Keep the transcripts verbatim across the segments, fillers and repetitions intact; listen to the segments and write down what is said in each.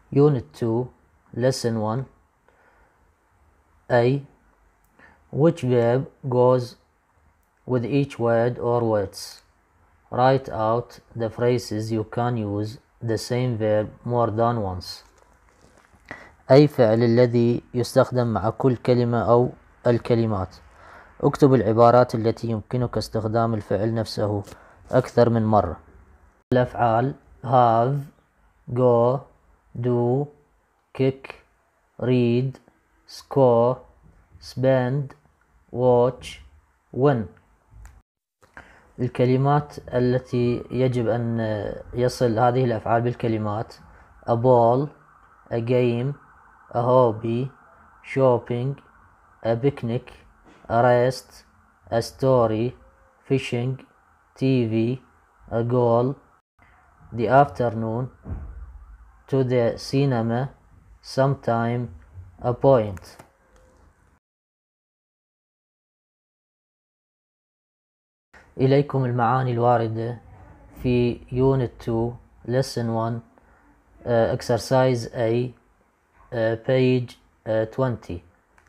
Unit two, Lesson one. A. Which verb goes with each word or words? Write out the phrases you can use the same verb more than once. أي فعل الذي يستخدم مع كل كلمة أو الكلمات. اكتب العبارات التي يمكنك استخدام الفعل نفسه أكثر من مرة. الأفعال have, go, do, kick, read, score, spend, watch, win. الكلمات التي يجب أن يصل هذه الأفعال بالكلمات: a ball, a game, a hobby, shopping, a picnic, a rest, a story, fishing, T V, a goal, the afternoon, to the cinema, sometime, a point. إليكم المعاني الواردة في Unit two, Lesson one, uh, Exercise A, uh, page uh, twenty.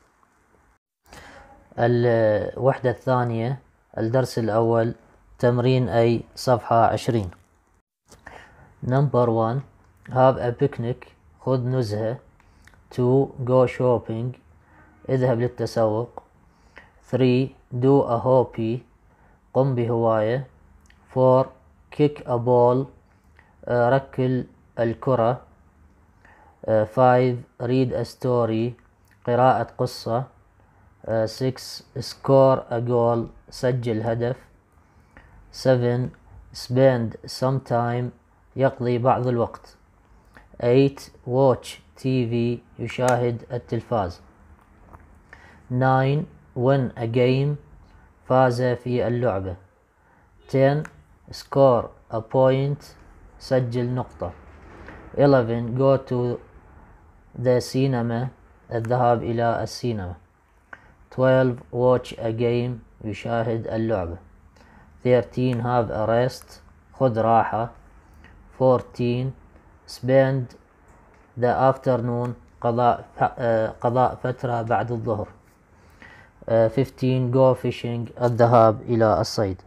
الوحدة الثانية، الدرس الأول، تمرين A، صفحة عشرين. Number one. Have a picnic. خذ نزهة. two. Go shopping. اذهب للتسوق. three. Do a hobby. قم بهواية. four. Kick a ball. ركل الكرة. five. Read a story. قراءة قصة. six. Score a goal. سجل هدف. seven. Spend some time. يقضي بعض الوقت. eight. Watch تي في. يشاهد التلفاز. nine. Win a game. فاز في اللعبة. ten. Score a point. سجل نقطة. eleven. Go to the cinema. الذهاب إلى السينما. twelve. Watch a game. يشاهد اللعبة. thirteen. Have a rest. خذ راحة. fourteen. Spend the afternoon. قضاء قضاء فترة بعد الظهر. fifteen. Go fishing. الذهاب إلى الصيد.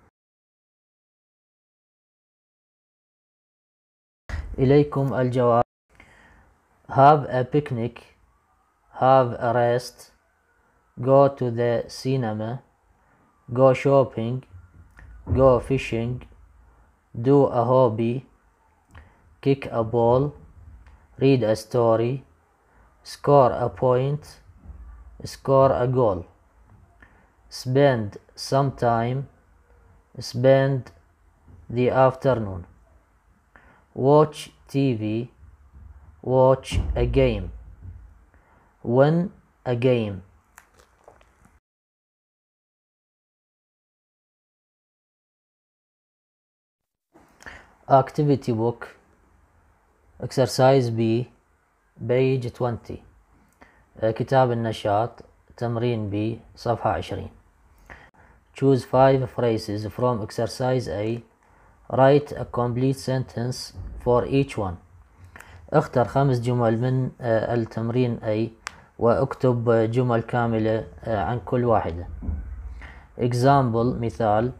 إليكم الجواب. Have a picnic. Have a rest. Go to the cinema. Go shopping. Go fishing. Do a hobby. Kick a ball. Read a story. Score a point. Score a goal. Spend some time. Spend the afternoon. Watch T V. Watch a game. Win a game. Activity book. Exercise B, page twenty. كتاب النشاط، تمرين B، صفحة عشرين. Choose five phrases from exercise A. Write a complete sentence for each one. اختر خمس جمل من التمرين A واكتب جمل كاملة عن كل واحدة. Example، مثال: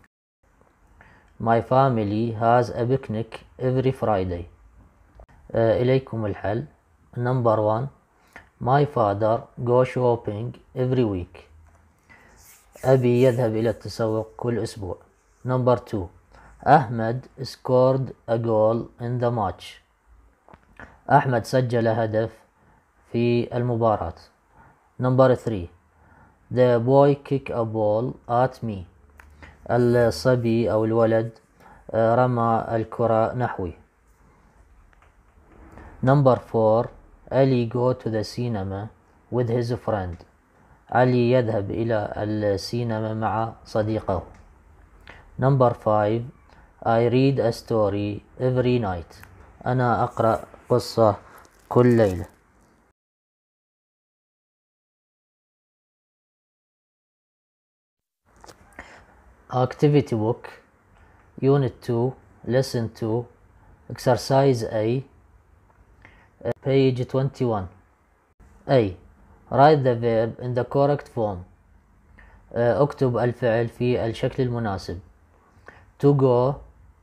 My family has a picnic every Friday. إليكم الحل. Number one. My father go shopping every week. أبي يذهب إلى التسوق كل أسبوع. Number two. أحمد scored a goal in the match. أحمد سجل هدف في المباراة. Number three. The boy kicked a ball at me. الصبي أو الولد رمى الكرة نحوي. Number four. Ali go to the cinema with his friend. علي يذهب إلى السينما مع صديقه. Number five. I read a story every night. أنا أقرأ قصة كل ليلة. Activity book. Unit two, Lesson two, Exercise A. page twenty-one. A. Write the verb in the correct form. اكتب الفعل في الشكل المناسب. To go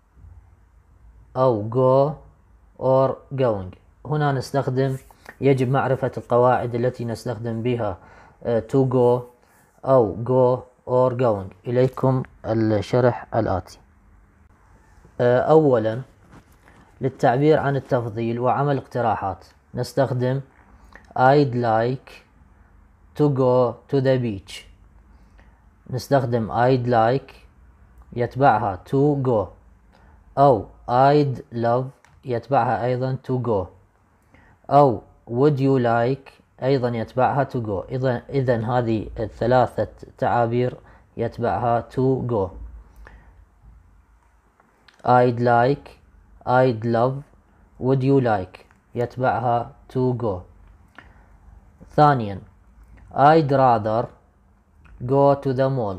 أو go or going. هنا نستخدم يجب معرفة القواعد التي نستخدم بها to go أو go or going. إليكم الشرح الآتي. أولا للتعبير عن التفضيل وعمل اقتراحات نستخدم I'd like to go to the beach. نستخدم I'd like يتبعها to go أو I'd love يتبعها أيضا to go أو would you like أيضا يتبعها to go. إذا إذن هذه الثلاثة تعابير يتبعها to go. I'd like I'd love would you like يتبعها to go. ثانيا I'd rather go to the mall.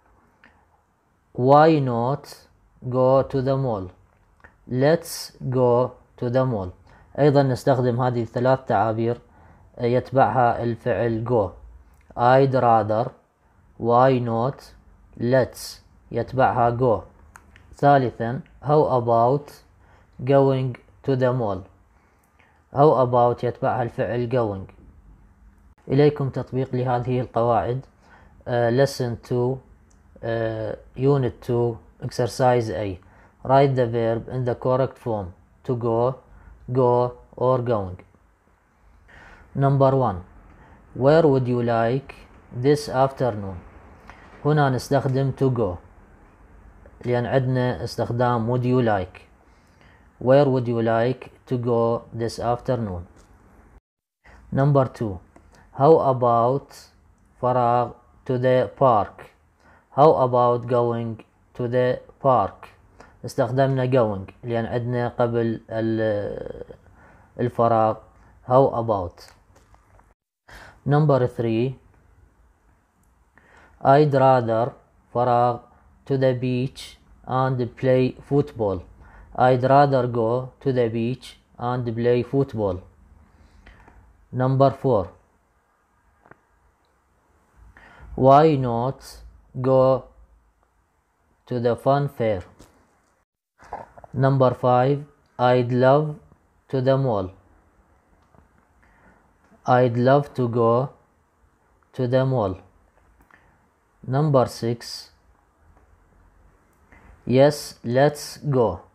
Why not go to the mall. Let's go to the mall. أيضا نستخدم هذه الثلاث تعابير يتبعها الفعل go. I'd rather why not let's يتبعها go. ثالثا how about going to the mall. how about يتبعها الفعل going. إليكم تطبيق لهذه القواعد. uh, lesson two uh, unit two exercise A. Write the verb in the correct form. To go, go or going. Number one. Where would you like this afternoon. هنا نستخدم to go لأن عندنا استخدام would you like. Where would you like to go this afternoon. Number two. How about فراغ to the park. How about going to the park. استخدمنا going لأن عندنا قبل الفراغ how about. Number three. I'd rather فراغ to the beach and play football. I'd rather go to the beach and play football. Number four. Why not go to the fun fair. Number five. I'd love to the mall. I'd love to go to the mall. Number six. Yes, let's go.